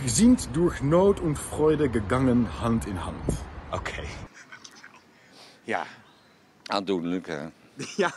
sind durch Not und Freude gegangen Hand in Hand. Oké. Ja. Aandoenlijk, hè? Ja.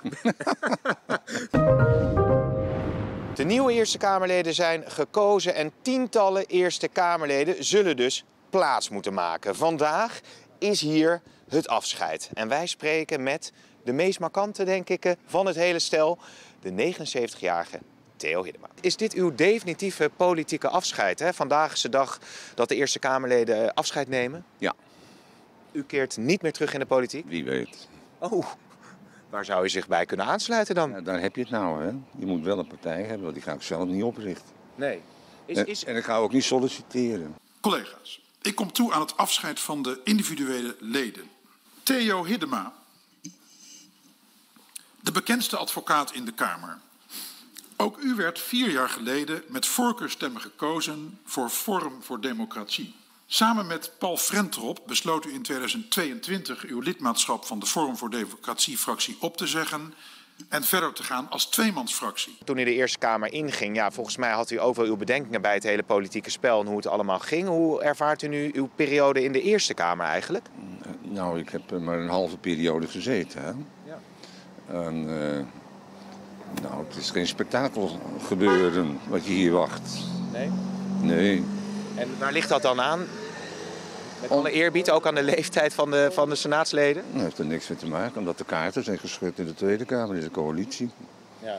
De nieuwe Eerste Kamerleden zijn gekozen en tientallen Eerste Kamerleden zullen dus plaats moeten maken. Vandaag is hier het afscheid. En wij spreken met de meest markante, denk ik, van het hele stel, de 79-jarige Theo Hiddema. Is dit uw definitieve politieke afscheid? Hè? Vandaag is de dag dat de Eerste Kamerleden afscheid nemen. Ja. U keert niet meer terug in de politiek? Wie weet. Oh, waar zou u zich bij kunnen aansluiten dan? Ja, daar heb je het nou, hè? Je moet wel een partij hebben, want die ga ik zelf niet oprichten. Nee. En ik ga ook niet solliciteren. Collega's, ik kom toe aan het afscheid van de individuele leden. Theo Hiddema, de bekendste advocaat in de Kamer. Ook u werd 4 jaar geleden met voorkeurstemmen gekozen voor Forum voor Democratie. Samen met Paul Frentrop besloot u in 2022 uw lidmaatschap van de Forum voor Democratie-fractie op te zeggen en verder te gaan als tweemansfractie. Toen u de Eerste Kamer inging, ja, volgens mij had u overal uw bedenkingen bij het hele politieke spel en hoe het allemaal ging. Hoe ervaart u nu uw periode in de Eerste Kamer eigenlijk? Nou, ik heb maar een halve periode gezeten, hè? Ja. En, nou, het is geen spektakel gebeuren wat je hier wacht. Nee? Nee. En waar ligt dat dan aan? Met alle eerbied, ook aan de leeftijd van de senaatsleden? Dat heeft er niks mee te maken, omdat de kaarten zijn geschud in de Tweede Kamer, in de coalitie. Ja.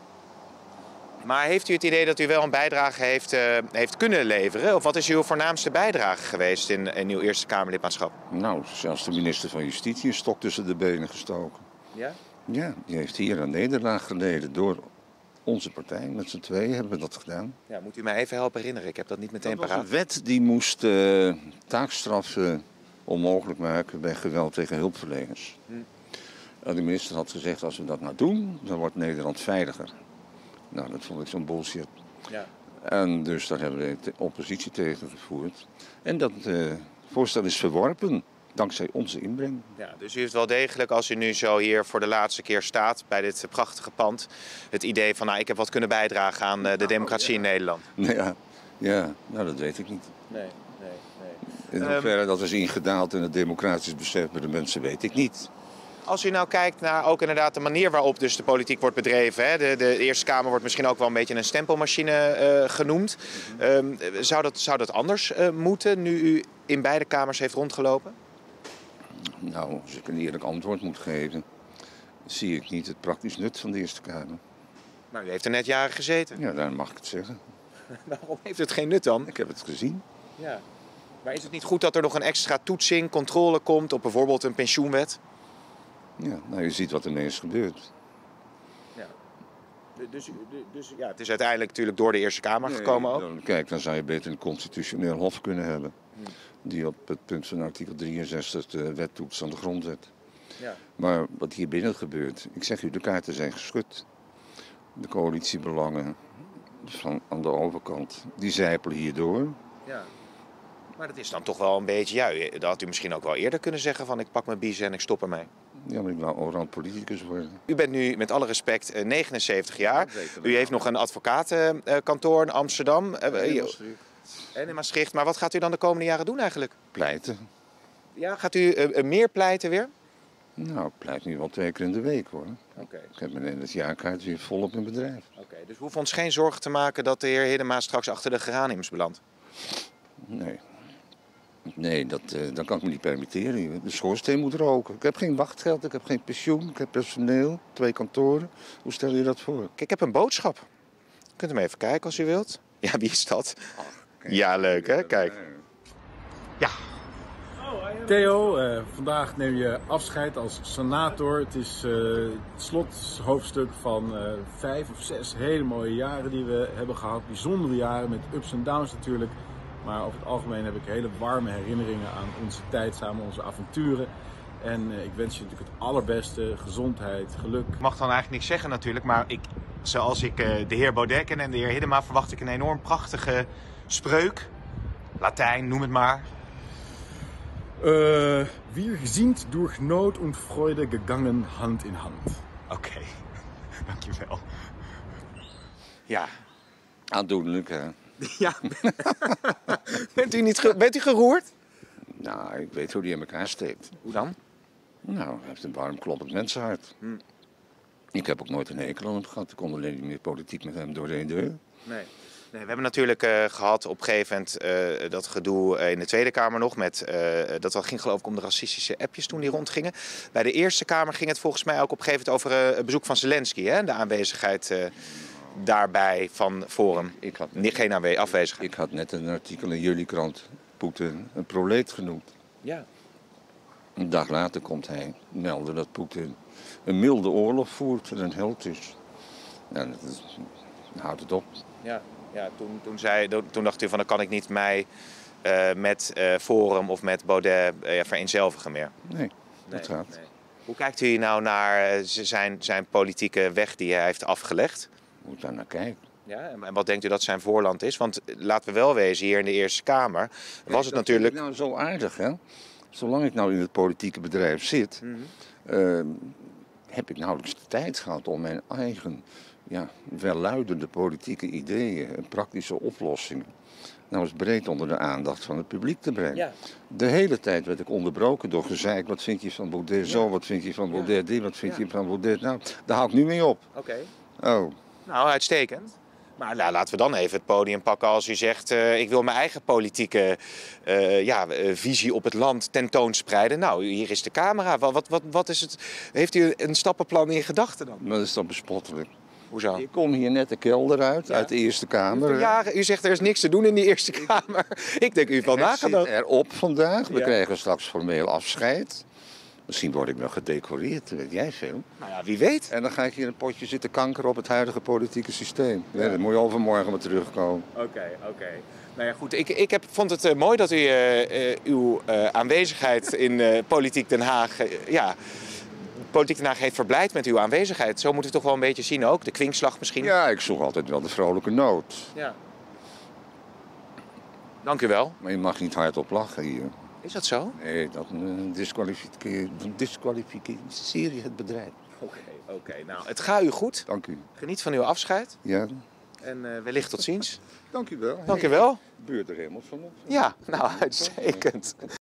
Maar heeft u het idee dat u wel een bijdrage heeft kunnen leveren? Of wat is uw voornaamste bijdrage geweest in uw Eerste Kamerlidmaatschap? Nou, zelfs de minister van Justitie een stok tussen de benen gestoken. Ja? Ja, die heeft hier een nederlaag geleden door onze partij. Met z'n tweeën hebben we dat gedaan. Ja, moet u mij even helpen herinneren? Ik heb dat niet meteen Dat was paraat. een wet die moest taakstraffen onmogelijk maken bij geweld tegen hulpverleners. En de minister had gezegd, als we dat nou doen, dan wordt Nederland veiliger. Nou, dat vond ik zo'n bullshit. Ja. En dus daar hebben we de oppositie tegen gevoerd. En dat voorstel is verworpen, dankzij onze inbreng. Ja, dus u heeft wel degelijk, als u nu zo hier voor de laatste keer staat bij dit prachtige pand, het idee van, nou, ik heb wat kunnen bijdragen aan de democratie in Nederland. Ja, nou dat weet ik niet. Nee. In hoeverre dat is ingedaald in het democratisch besef bij de mensen, weet ik niet. Als u nou kijkt naar ook inderdaad de manier waarop dus de politiek wordt bedreven. Hè? De Eerste Kamer wordt misschien ook wel een beetje een stempelmachine genoemd. Zou dat anders moeten, nu u in beide kamers heeft rondgelopen? Nou, als ik een eerlijk antwoord moet geven, zie ik niet het praktisch nut van de Eerste Kamer. Nou, u heeft er net jaren gezeten. Ja, daar mag ik het zeggen. Waarom heeft het geen nut dan? Ik heb het gezien. Ja. Maar is het niet goed dat er nog een extra toetsing, controle komt op bijvoorbeeld een pensioenwet? Ja, nou je ziet wat ermee is gebeurd. Ja. Dus ja, het is uiteindelijk natuurlijk door de Eerste Kamer gekomen ook. Kijk, dan zou je beter een constitutioneel hof kunnen hebben. Die op het punt van artikel 63 de wet toetst aan de grondwet. Ja. Maar wat hier binnen gebeurt, ik zeg u, de kaarten zijn geschud. De coalitiebelangen aan de overkant, die zijpelen hierdoor. Ja. Maar dat is dan toch wel een beetje, ja, dat had u misschien ook wel eerder kunnen zeggen van ik pak mijn biezen en ik stop ermee. Ja, maar ik wou oranje politicus worden. U bent nu met alle respect 79 jaar. U heeft nog een advocatenkantoor in Amsterdam. En in Maastricht. Maar wat gaat u dan de komende jaren doen eigenlijk? Pleiten. Ja, gaat u meer pleiten weer? Nou, ik pleit nu wel 2 keer in de week hoor. Oké. Ik heb in het jaarkaart weer volop in bedrijf. Oké, dus we hoeven ons geen zorgen te maken dat de heer Hiddema straks achter de geraniums belandt? Nee, dat kan ik me niet permitteren. De schoorsteen moet roken. Ik heb geen wachtgeld, ik heb geen pensioen, ik heb personeel, 2 kantoren. Hoe stel je dat voor? Kijk, ik heb een boodschap. Je kunt hem even kijken als u wilt. Ja, wie is dat? Ja, leuk hè? Kijk. Ja. Theo, vandaag neem je afscheid als senator. Het is het slothoofdstuk van 5 of 6 hele mooie jaren die we hebben gehad. Bijzondere jaren met ups en downs natuurlijk. Maar over het algemeen heb ik hele warme herinneringen aan onze tijd samen, onze avonturen. En ik wens je natuurlijk het allerbeste, gezondheid, geluk. Ik mag dan eigenlijk niks zeggen natuurlijk, maar zoals ik de heer Baudet ken en de heer Hiddema verwacht ik een enorm prachtige spreuk. Latijn, noem het maar. Wir sind durch Not und Freude gegangen Hand in Hand. Oké, dankjewel. Ja. Aandoenlijk, hè? Ja. Bent u geroerd? Nou, ik weet hoe die in elkaar steekt. Hoe dan? Nou, hij heeft een warm kloppend mensenhart. Ik heb ook nooit een hekel aan hem gehad. Ik kon alleen niet meer politiek met hem door de deur. Nee. We hebben natuurlijk gehad op een gegeven moment dat gedoe in de Tweede Kamer nog. Dat ging geloof ik om de racistische appjes toen die rondgingen. Bij de Eerste Kamer ging het volgens mij ook op een gegeven moment over het bezoek van Zelensky. Hè? De aanwezigheid daarbij van Forum. Geen afwezigheid. Ik had net een artikel in jullie krant, Poetin een proleet genoemd. Ja. Een dag later komt hij melden dat Poetin een milde oorlog voert en een held is. Ja, houdt het op. Ja, toen dacht u van dan kan ik niet mij met Forum of met Baudet vereenzelvigen meer. Nee, dat gaat. Nee. Hoe kijkt u nou naar zijn politieke weg die hij heeft afgelegd? Moet daar naar kijken. Ja, en wat denkt u dat zijn voorland is? Want laten we wel wezen, hier in de Eerste Kamer was het natuurlijk... Dat vind ik nou zo aardig, hè? Zolang ik nou in het politieke bedrijf zit, heb ik nauwelijks de tijd gehad om mijn eigen welluidende politieke ideeën en praktische oplossingen nou eens breed onder de aandacht van het publiek te brengen. Ja. De hele tijd werd ik onderbroken door gezeik. Wat vind je van Baudet zo? Wat vind je van Baudet dit? Wat vind je van Baudet? Nou, daar hou ik nu mee op. Oké. Oh. Nou, uitstekend. Maar laten we dan even het podium pakken als u zegt... ik wil mijn eigen politieke visie op het land tentoonspreiden. Nou, hier is de camera. Wat is het? Heeft u een stappenplan in gedachten dan? Dat is dan bespottelijk. Hoezo? Ik kom hier net de kelder uit de Eerste Kamer. Jaren, u zegt er is niks te doen in die Eerste Kamer. Ik denk u heeft wel nagedacht. Het zit erop vandaag. We krijgen straks formeel afscheid. Misschien word ik nog gedecoreerd, weet jij veel. Nou ja, wie weet. En dan ga ik hier een potje zitten kankeren op het huidige politieke systeem. Ja, dat moet je overmorgen maar terugkomen. Oké. Nou ja, goed. Ik vond het mooi dat u uw aanwezigheid in Politiek Den Haag... Politiek Den Haag heeft verblijd met uw aanwezigheid. Zo moet u toch wel een beetje zien ook. De kwinkslag misschien. Ja, ik zoek altijd wel de vrolijke noot. Ja. Dank u wel. Maar je mag niet hardop lachen hier. Is dat zo? Nee, dat disqualificeer je het bedrijf. Oké. Nou, het gaat u goed. Dank u. Geniet van uw afscheid. Ja. En wellicht tot ziens. Dank u wel. Dank u wel. Buurt er helemaal vanaf. Ja, nou, uitstekend.